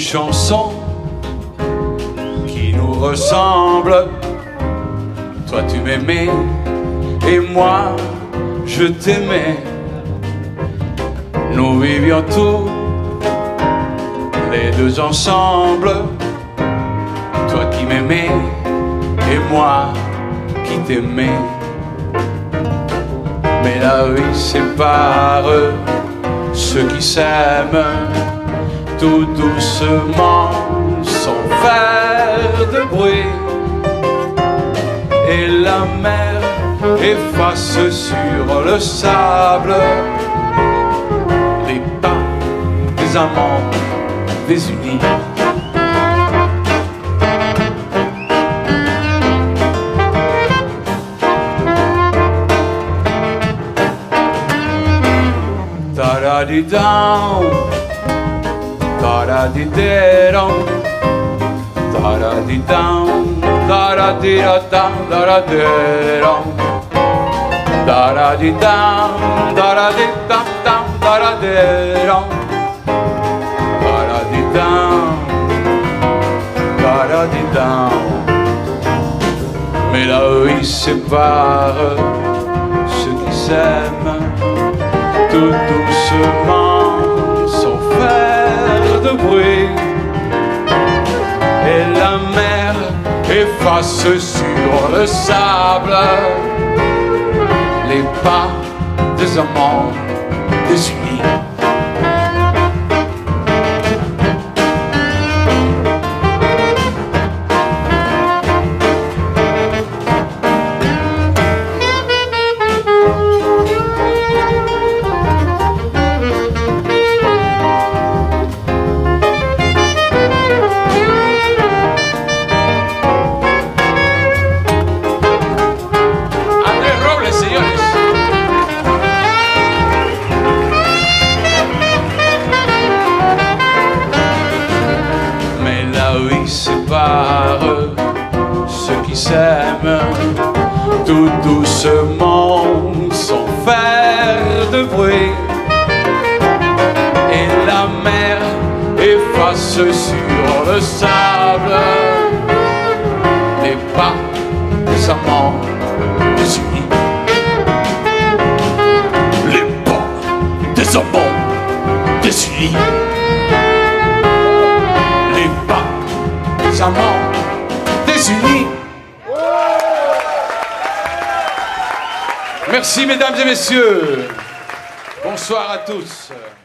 chansons qui nous ressemblent. Toi tu m'aimais et moi je t'aimais. Nous vivions tous les deux ensemble. Toi qui m'aimais et moi qui t'aimais. Mais la vie sépare ceux qui s'aiment tout doucement sans faire de bruit. Et la mer efface sur le sable les pas des amants désunis. Ta-da-di-down, ta-da-di-da-down, ta-da-di-down, ta-da-di-da-down, ta-da-di-down, ta-da-di-down, ta-da-di-down, ta-da-di-down, ta-da-di-down, ta-da-di-down. Mais la vie sépare ceux qui s'aiment tout doucement, sans faire de bruit. Et la mer efface sur le sable les pas des amants désunis. Sépare ceux qui s'aiment tout doucement sans faire de bruit. Et la mer efface sur le sable les pas des amants désunis. Les pas des amants désunis. Amants désunis. Merci mesdames et messieurs. Bonsoir à tous.